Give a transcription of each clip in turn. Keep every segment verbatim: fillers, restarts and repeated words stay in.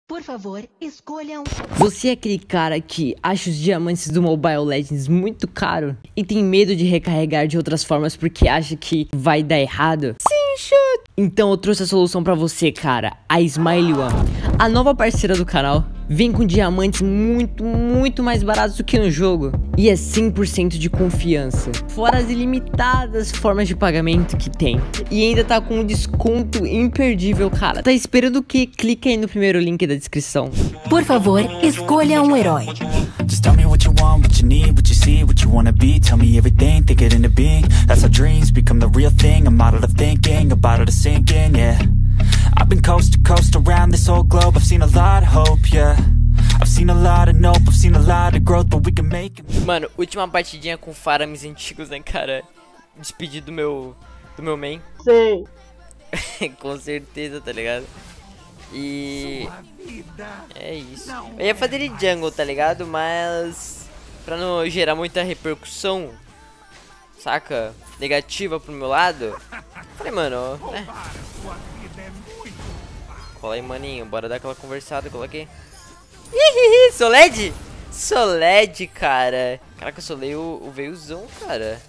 Por favor, escolha um. Você é aquele cara que acha os diamantes do Mobile Legends muito caro e tem medo de recarregar de outras formas porque acha que vai dar errado? Sim, shoot! Então eu trouxe a solução pra você, cara, a Smile One, a nova parceira do canal. Vem com diamantes muito, muito mais baratos do que no jogo. E é cem por cento de confiança. Fora as ilimitadas formas de pagamento que tem. E ainda tá com um desconto imperdível, cara. Tá esperando o quê? Clica aí no primeiro link da descrição. Por favor, escolha um herói. Just tell me what you want, what you need, what you see, what you wanna be. Tell me everything, think it into being. That's how dreams become the real thing. I'm out of thinking, about it sinking, yeah. I've been coast to coast around this whole globe. I've seen a lot of hope, yeah. I've seen a lot of nope, I've seen a lot of growth, but we can make it. Mano, última partidinha com Faramis antigos, né, cara? Despedi do meu, do meu main. Sei. Com certeza, tá ligado? E... é isso. Eu ia fazer ele jungle, tá ligado? Mas... pra não gerar muita repercussão, saca? Negativa pro meu lado. Falei, mano, né? Cola aí, maninho. Bora dar aquela conversada. Coloquei. Ih, Soled? Soled, cara. Caraca, eu solei o, o veiozão, cara.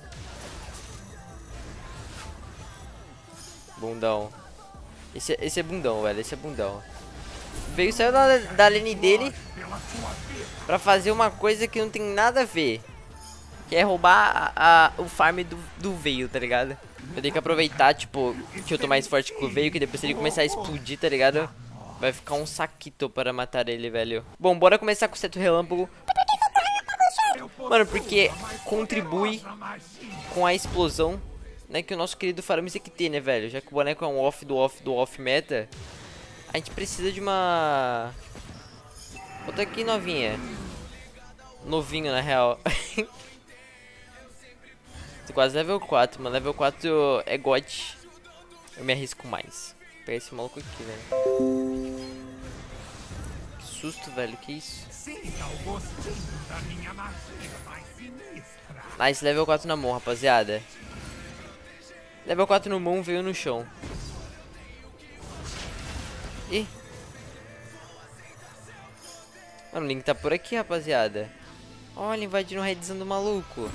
Bundão. Esse, esse é bundão, velho. Esse é bundão. O veio saiu da, da lane dele pra fazer uma coisa que não tem nada a ver. Que é roubar a, a, o farm do, do veio, tá ligado? Eu tenho que aproveitar, tipo, que eu tô mais forte que o veio, que depois se ele começar a explodir, tá ligado? Vai ficar um saquito para matar ele, velho. Bom, bora começar com o seto relâmpago. Mano, porque contribui com a explosão, né, que o nosso querido Faramis tem que ter, né, velho? Já que o boneco é um off do off do off meta, a gente precisa de uma... Bota aqui, novinha. Novinho, na real. Tô quase level quatro, mano. Level quatro é God. Eu me arrisco mais. Vou pegar esse maluco aqui, velho. Que susto, velho. Que isso? Nice, level quatro na mão, rapaziada. Level quatro no mão, veio no chão. Ih. Mano, o Link tá por aqui, rapaziada. Olha, invadindo o redzão do maluco.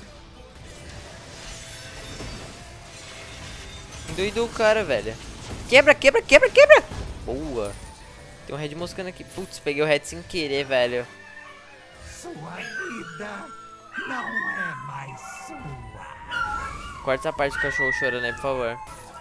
Doidou o cara, velho. Quebra, quebra, quebra, quebra. Boa. Tem um red moscando aqui. Putz, peguei o red sem querer, velho. Sua vida não é mais sua. Corta essa parte do cachorro chorando aí, por favor.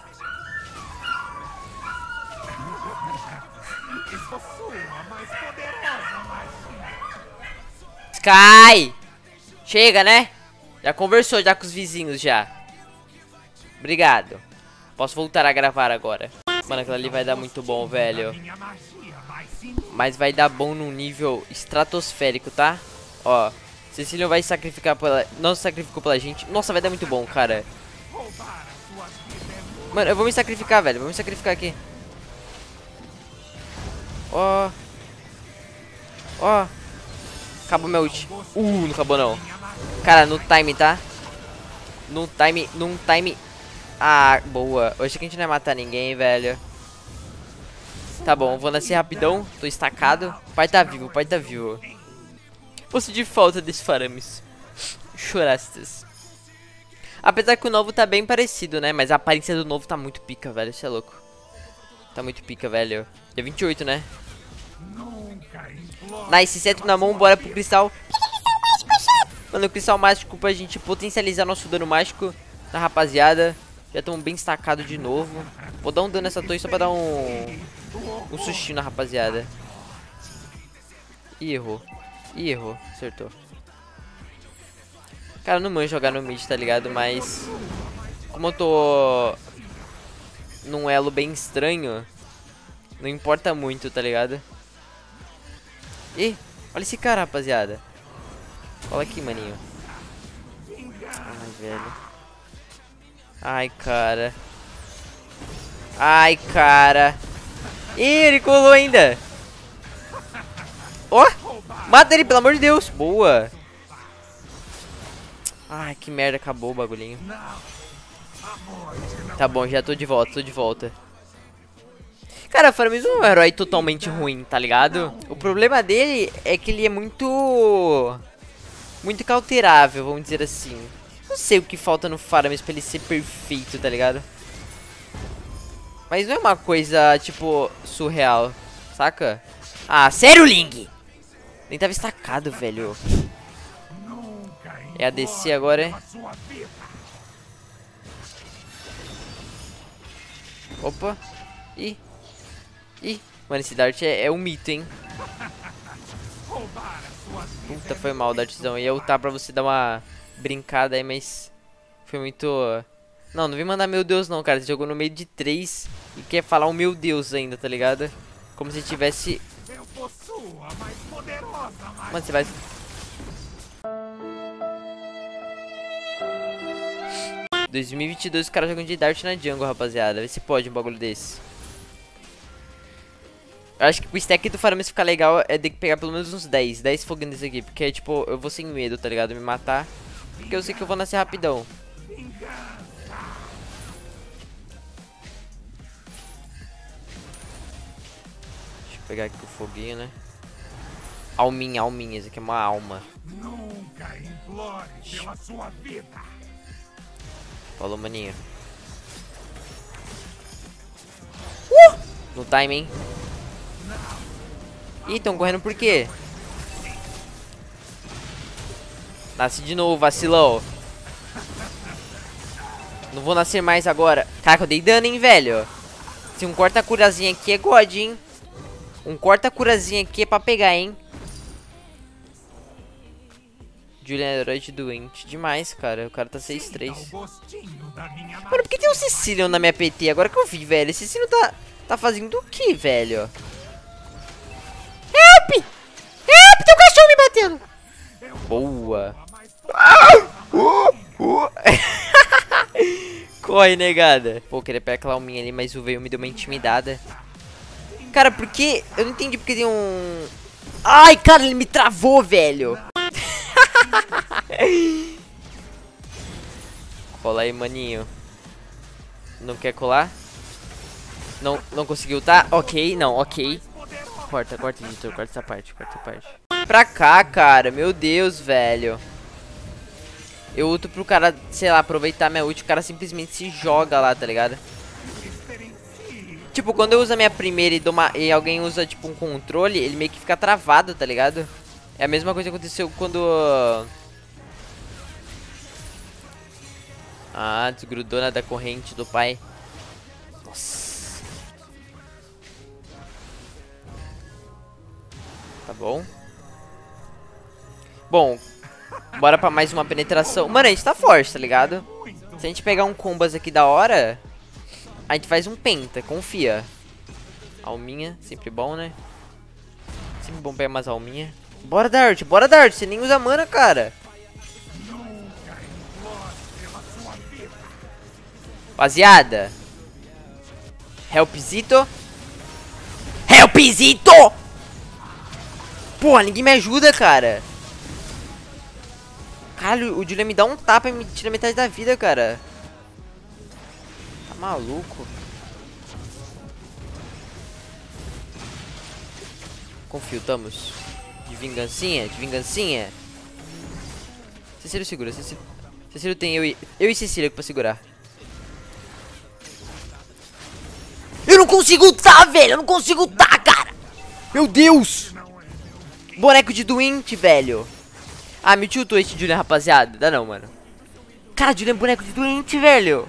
Estou sua mais poderosa magia. Sky! Chega, né? Já conversou já com os vizinhos, já. Obrigado. Posso voltar a gravar agora. Mano, aquilo ali vai dar muito bom, velho. Mas vai dar bom num nível estratosférico, tá? Ó, Cecília vai sacrificar pela... não se sacrificou pela gente. Nossa, vai dar muito bom, cara. Mano, eu vou me sacrificar, velho. Vou me sacrificar aqui. Ó. Ó. Acabou meu ult. Uh, não acabou não. Cara, no time, tá? No time, num time... Ah, boa. Eu achei que a gente não ia matar ninguém, velho. Tá bom, vou nascer rapidão. Tô estacado. O pai tá vivo, o pai tá vivo. Vou sentir falta desse Faramis. Chorastas. Apesar que o novo tá bem parecido, né? Mas a aparência do novo tá muito pica, velho. Isso é louco. Tá muito pica, velho. Dia vinte e oito, né? Nice, cetro na mão, bora pro cristal. Mano, o cristal mágico pra gente potencializar nosso dano mágico na rapaziada. Já estamos bem estacados de novo. Vou dar um dano nessa torre só pra dar um... um sustinho na rapaziada. Ih, errou. Ih, errou. Acertou. Cara, eu não manjo jogar no mid, tá ligado? Mas... como eu tô... num elo bem estranho, não importa muito, tá ligado? Ih, olha esse cara, rapaziada. Olha aqui, maninho. Ai, velho. Ai, cara. Ai, cara. Ih, ele colou ainda. Ó, oh, mata ele, pelo amor de Deus. Boa. Ai, que merda, acabou o bagulhinho. Tá bom, já tô de volta, tô de volta. Cara, Faramis não é um herói totalmente ruim, tá ligado? O problema dele é que ele é muito... muito cauterável, vamos dizer assim. Não sei o que falta no Faramis pra ele ser perfeito, tá ligado? Mas não é uma coisa, tipo, surreal, saca? Ah, sério, Ling? Nem tava estacado, velho. É a D C agora, é? Opa. Ih. Ih. Mano, esse Dart é, é um mito, hein? Puta, foi mal, Dartzão. Ia ultar pra você dar uma brincada aí, mas... foi muito... Não, não vem mandar meu Deus não, cara. Você jogou no meio de três e quer falar o meu Deus ainda, tá ligado? Como se tivesse... Mano, você vai... dois mil e vinte e dois os caras jogam de Dart na jungle, rapaziada. Vê se pode um bagulho desse. Eu acho que o stack do Faramis ficar legal é ter que pegar pelo menos uns dez, dez foguinhos desse aqui. Porque, tipo, eu vou sem medo, tá ligado? Me matar. Porque eu sei que eu vou nascer rapidão. Deixa eu pegar aqui o foguinho, né? Alminha, alminha. Isso aqui é uma alma. Nunca implore pela sua vida. Falou, maninho. Uh! No time, hein? Ih, tão correndo por quê? Nasce de novo, vacilão. Não vou nascer mais agora. Caraca, eu dei dano, hein, velho. Se um corta-curazinho aqui é God, hein. Um corta-curazinho aqui é pra pegar, hein. Julian é herói doente demais, cara. O cara tá seis três. Mano, por que tem um Cecilion na minha P T? Agora que eu vi, velho. Esse Cecilion tá, tá fazendo o que, velho? Help! Help! Tem um cachorro me batendo! Boa! Corre, negada. Pô, queria pegar aquela alminha ali, mas o veio me deu uma intimidada. Cara, por que... eu não entendi porque tem um... ai, cara, ele me travou, velho. Cola aí, maninho. Não quer colar? Não, não conseguiu, tá? Ok, não, ok. Corta, corta, editor, corta essa parte, corta essa parte. Pra cá, cara, meu Deus, velho. Eu ulto pro cara, sei lá, aproveitar minha ult. O cara simplesmente se joga lá, tá ligado? Tipo, quando eu uso a minha primeira e, dou uma, e alguém usa, tipo, um controle, ele meio que fica travado, tá ligado? É a mesma coisa que aconteceu quando... ah, desgrudou na da corrente do pai. Nossa. Tá bom. Bom, bora pra mais uma penetração. Mano, a gente tá forte, tá ligado? Se a gente pegar um combas aqui da hora, a gente faz um penta, confia. Alminha, sempre bom, né? Sempre bom pegar umas alminhas. Bora, Dart, bora, Dart. Você nem usa mana, cara. Rapaziada. Helpzito. Helpzito! Porra, ninguém me ajuda, cara. Caralho, o Julian me dá um tapa e me tira metade da vida, cara. Tá maluco? Confio, estamos. De vingancinha, de vingancinha. Cecílio segura, Cecílio. Cecílio tem eu e, eu e Cecília pra segurar. Eu não consigo tá, velho. Eu não consigo tá, cara. Meu Deus. Boneco de doente, velho. Ah, me tiltou esse Julian, rapaziada. Dá não, mano. Cara, Julian é boneco de doente, velho.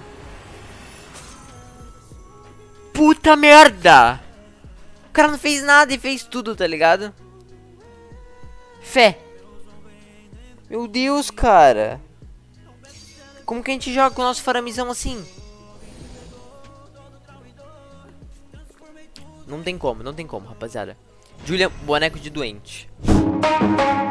Puta merda. O cara não fez nada e fez tudo, tá ligado? Fé. Meu Deus, cara. Como que a gente joga com o nosso faramizão assim? Não tem como, não tem como, rapaziada. Julian, boneco de doente.